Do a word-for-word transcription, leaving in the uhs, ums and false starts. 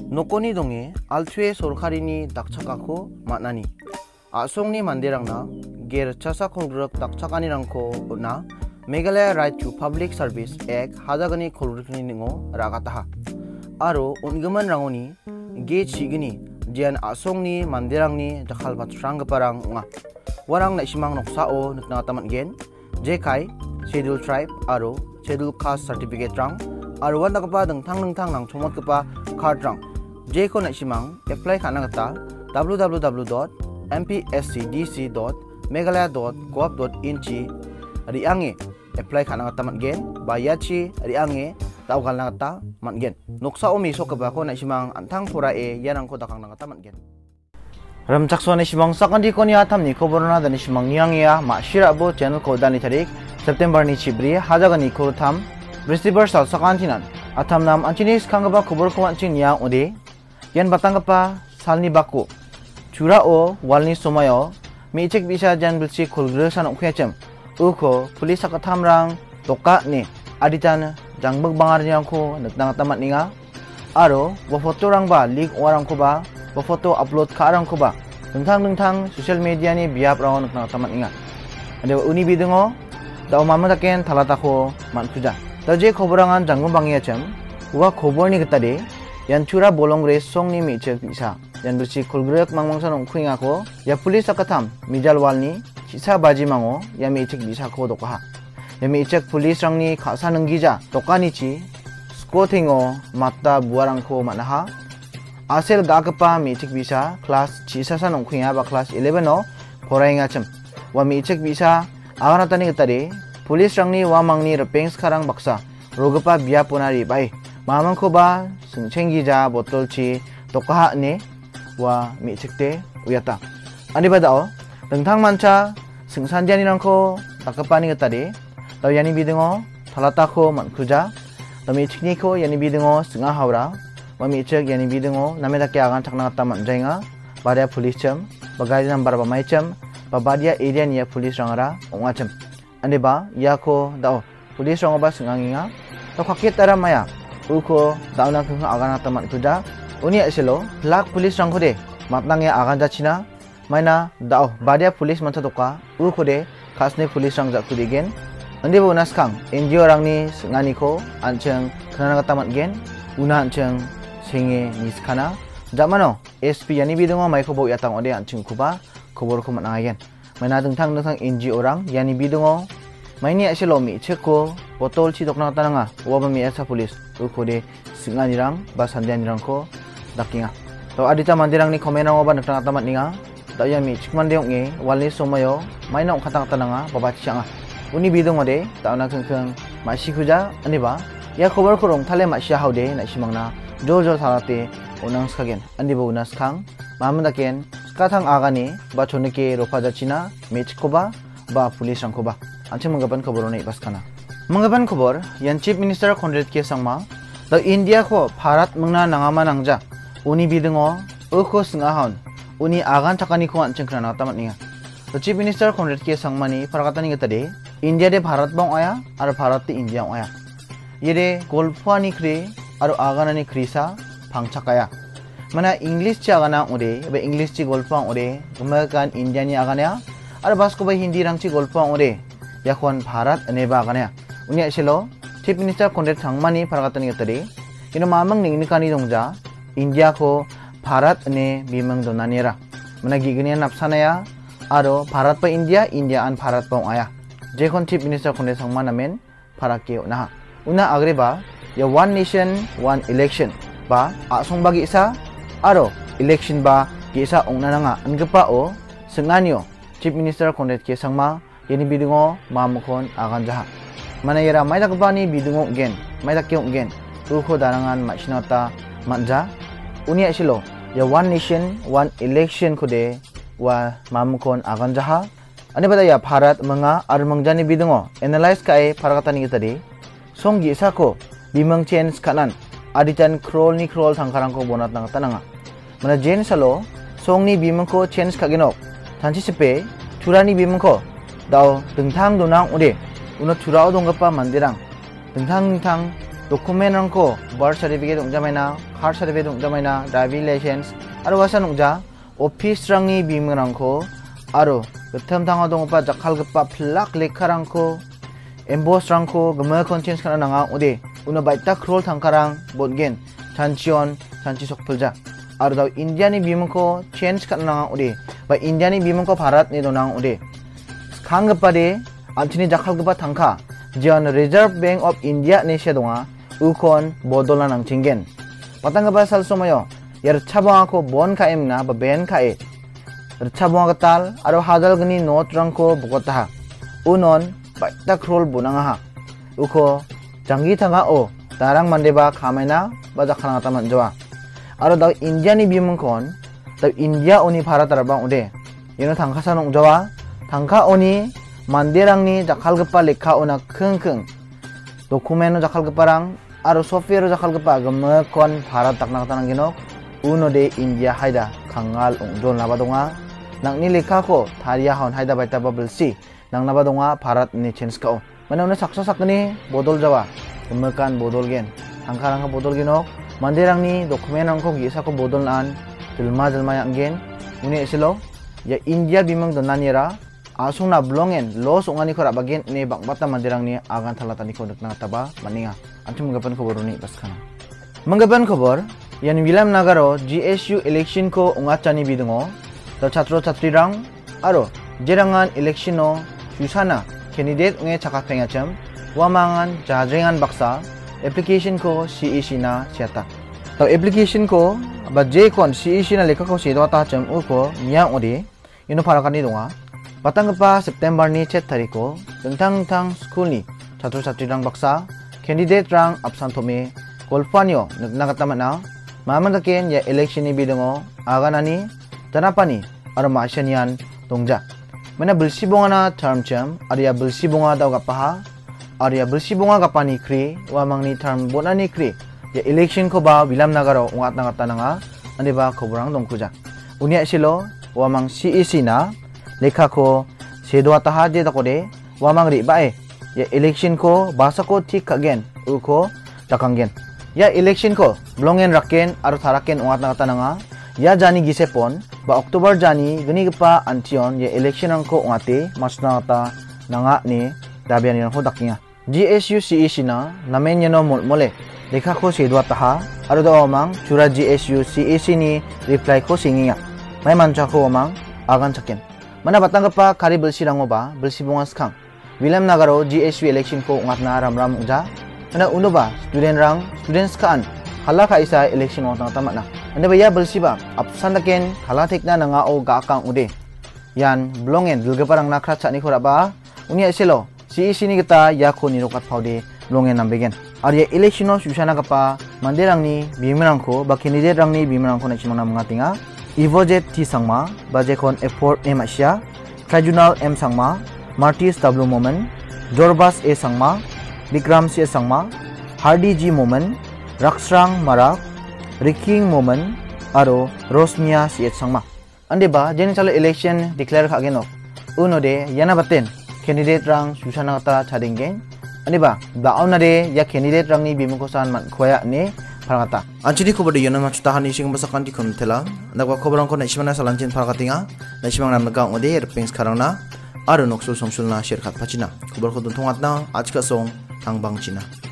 Nokoni donge alchue sorkarini dakchakako maknani. Asongni manderangna ger chasa khongrok dakchakanirangko na Meghalaya Right to Public Service Act hadagani kholrikni ningo ragataha. Aro ungaman rangoni ge chigini jian asongni manderangni dakhal batranggaparang nga. Warang naishimang noksao nukna taman gen jekai schedule tribe aro schedule caste certificate rang aro wanda kapa dengtang dengtang nang chomot kapa card rang jeko naishimang apply kana kata w w w dot m p s c d c dot meghalaya dot gov dot in chi riange apply kana kata man gen bayachi riange tau kalna kata man gen noksao mi sok kapa ko naishimang antang pura e yanang ko dakang na kata man gen ram chaksone simang sakandi konia thamni koborna dani simang niangya ma shirabo channel ko dani tarik September ni chibri hajagani ko tham receiver sal sakantinan atham nam anchinis khangaba khobor ko anching niang ode yan batangapa salni bako churao walni somayo michek bisa jan bilsi khulgre san khwechem uko pulis sakathamrang toka ni aditan jangbag bangar niang ko naknang tamat ninga aro wa photo rang ba leak warang ko ba wa photo upload karang ko ba dengtang dengtang social media ni biap rang naknang tamat ninga ade uni bidengo daw mamadaken talata ko manpuja daje khoborangan janggum bangiachem wa khoborni gitade yan chura bolongre songni michek bisa yan bersi khulgrek mangmangsan ongkhuinga ko ya pulis akatham mijal walni chisa baji mango ya michek bisa ko dokha ya michek pulis rangni khasa nenggija dokani chi skothingo matta buarang ko manaha asel gakapa michek bisa class chisa san ongkhuinga ba class eleven no khorainga chem wa michek bisa aganatani gitade pulis rangni wamangni repeng sekarang baksa rogapa biya punari bai mamang ko ba sengchenggija botolchi tokaha ne wa michekte uyata ani badao dengtang mancha sengsanjani rangko takapani getade taw yani bidengo thalata ko mankuja taw michekni ko yani bidengo senga hawra wa michek yani bidengo namedake agan chakna kata manjainga badia pulis chem bagai number ba mai chem ba badia area ni pulis rangara ongachem ane ba yako dao pulis rang ba senganginga to khakit tara maya uko dauna khang agana tamat kuda uni aselo lak pulis rang khode matnang ya agan jachina maina dao badia pulis mancha toka uko de khasne pulis rang ja kudigen ande bo naskang ngo rangni sengani ko ancheng khana tamat gen una ancheng senge niskana jamano sp yani bidongo mai ko bo yatang ode ancheng kuba khobor ko manangagen maina dengtang dengtang ngo rang yani bidongo maini aselo mi cheko botol chi dokna tananga waba mi asa pulis ukode singani rang ba sandian rang ko dakinga to adita mandirang ni komena waba nakna tamat ninga daya mi chikman deong nge walni somayo maina ong khatang tananga baba changa uni bidong ode tauna khengkheng mashi khuja aniba ya khobor korong thale mashi haude na simangna jor jor thalate onang skagen aniba unas khang mamandaken skathang agani ba chonike ropaja china mechkoba ba pulis rang koba anche manggapan khobor nei baskana manggapan khobor yan chief minister Conrad K sangma the India ko Bharat mangna nangama nangja uni bidingo ukho singahon uni agan thakani ko ancheng krana tamat ninga the chief minister Conrad K sangmani parakatani gatade India de Bharat bang aya ar Bharat te India aya yede golfani kre ar aganani krisa phangchakaya mana English cha agana ore ba English chi golfang ore gumakan India ni agana ar basko ba Hindi rang chi golfang ore yakon Bharat aneba agana unia selo chief minister Conrad thangmani parakatani gatade ino mamang ningni kani dongja India ko Bharat ane bimang donanera mana gigni napsanaya aro Bharat pa India India an Bharat pa aya jekon chief minister Conrad thangmana men parake una una agreba ya one nation one election ba asong bagi isa aro election ba gisa ongnanga angpa o senganyo chief minister Conrad K sangma yani bidungo mamukon agan jaha mana yara mai dakbani bidungo gen mai dakyo gen ukho darangan machinata manja uni asilo ya one nation one election khode wa mamukon agan jaha ane bada ya Bharat manga ar mangjani bidungo analyze kai parakatani gitadi songgi sako bimang change kanan aditan krol ni krol thangkarang ko bonat nang tananga mana jen salo songni bimang ko change kaginok tanchi sepe curani bimang ko daw dengtang donang ode uno curao donggapa mandirang dengtang dengtang dokumen rangko birth certificate ungjamaina, card certificate ungjamaina, driving license aro wasa nungja office rangni bimung rangko aro gotham thanga dongpa jakhalgipa plak lekharangko emboss rangko gmekon change kana nanga ode uno baita krol thangkarang bodgen chanchion chanchi sokpulja aro daw India ni bimungko change kana nanga ode ba India ni bimungko Bharat ni donang ode khanggipa de antini jakhalgipa thangka jian Reserve Bank of India ni se donga ukon bodola nang cingen patanggipa sal somayo yar chabangako bon ka emna ba ben ka e chabang tal aro hadal gni note rangko bukotah unon baita krol bunanga ha uko jangi thanga o tarang mandeba khamaina ba jakhalanga taman jawa aro daw India ni bimungkon daw India oni Bharat arbang ude yeno thangka sanong jawa thangka oni manderangni jakhalgipa lekha ona khengkheng dokumeno jakhalgiparang aro software jakhalgipa gmekon Bharat takna tanang genok uno de India haida khangal ongjon labadonga nangni lekha ko tharia hon haida baita babelsi nang nabadonga Bharat ni change kao mana una saksa sakni bodol jawa gmekan bodol gen thangkarang bodol genok manderangni dokumen rangko gisa ko bodol nan jelma jelma yang gen uni eselo ya India bimang donaniera asungna blongen los ongani ko rabagen ne bangbata manderangni agan thalatani ko dekna taba maninga antum menggapan khobor ni baskana menggapan khobor yan William Nagaro G S U election ko ongachani bidungo to chatro chatri rang aro jerangan election no susana candidate nge chakapengacham wamangan jajrengan baksa application ko C E C na siata to application ko ba je kon C E C na lekha ko sedo ta cham u ko nyang odi ino parakani donga patangpa September ni chet tariko tentang tang school ni chatro chatri rang baksa candidate rang absent thome kolpanyo nagnagatama mamangkaken ya election ni bidungo aganani tanapani aro masyanian tongja mana belsi bongana term cham aria belsi bonga daw gapaha aria belsi bonga gapani kri wamangni term bonani kri ya election ko ba William Nagaro ungat nangata nanga ande ba khoborang dongkuja unia silo wamang C E C na lekha ko sedwa taha je takode wamang ri bae ya election ko basa ko thik kagen uko takanggen ya election ko blongen raken aro tharaken ungat nangata nanga ya jani gisepon ba Oktober jani gani gipa antion ya election angko ungate masna ta nanga ni dabian yang hodakinga G S U C E C na namen yano mole lekha ko sedwa taha aro do omang chura G S U C E C ni reply ko singinga mai mancha ko omang agan chaken mana batang pa kari belsi rango ba belsi bunga skang William Nagaro G S U election ko ungat na ram ram uja mana uno ba student rang students kan hala ka isa election ong tang tamat na anda ba ya belsi ba absan daken hala tekna nanga o ga kang ude yan blongen dulge parang nakra chani khora ba unia selo C E C ni kita ya ko ni rokat phaude blongen nambegen ar ya election no susana kapa manderang ni bimrang ko ba candidate rang ni bimrang ko na chimang na tinga Ivojet T sangma bajekon effort em asia tribunal m sangma Martis W moment Jorbas A sangma Bikram C sangma Hardy G moment Raksrang Marak Riking moment aro Rosmia C sangma ande ba jeni chalo election declare khagenok uno de yana baten candidate rang susana kata chadingen ande ba baona de ya candidate rang ni bimukosan man khoya ne parangata anchini khobor de yana machu tahani sing basakan ti khom thela nakwa khoborang ko naishmana salanchen parakatinga naishmang nam naka ode erpings kharangna aro nokso somsulna share khat phachina khobor ko dun thongatna ajka song thangbang china